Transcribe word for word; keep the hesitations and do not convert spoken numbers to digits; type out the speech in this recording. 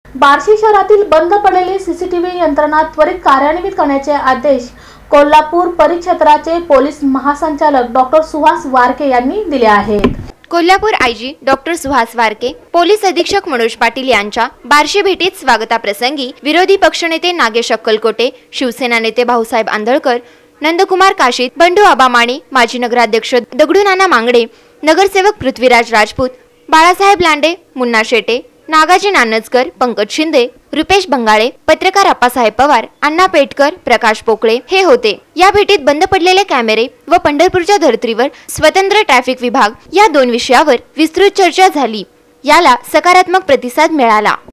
बार्शी शहरातील बंद पडलेली सीसीटीव्ही यंत्रणा त्वरित कार्यान्वित करण्याचे आदेश कोल्हापूर परिक्षेत्राचे पोलीस महासंचालक डॉक्टर सुहास वारके यांनी दिले आहेत। Kolhapur I G doctor Suhas Warke, police अधीक्षक मनोज पाटील यांच्या बार्शी भेटीत स्वागताप्रसंगी विरोधी पक्षनेते नागेश अक्कलकोटे, शिवसेना नेते भाऊसाहेब आंधळकर, नंदकुमार काशीत, बंडू आबा माने, माजी नगराध्यक्ष दगडू नाना मांगडे, नगरसेवक पृथ्वीराज राजपूत, बाळासाहेब लांडे, मुन्ना शेटे, नागाजी नानजकर, पंकज शिंदे, रुपेश बंगाळे, पत्रकार अप्पासाहेब पवार, अण्णा पेटकर, प्रकाश पोकळे हे होते। या भेटीत बंद पडलेले कॅमेरे व पंढरपूरच्या धर्तीवर स्वतंत्र ट्रॅफिक विभाग या दोन विषयावर विस्तृत चर्चा झाली। याला सकारात्मक प्रतिसाद मिळाला।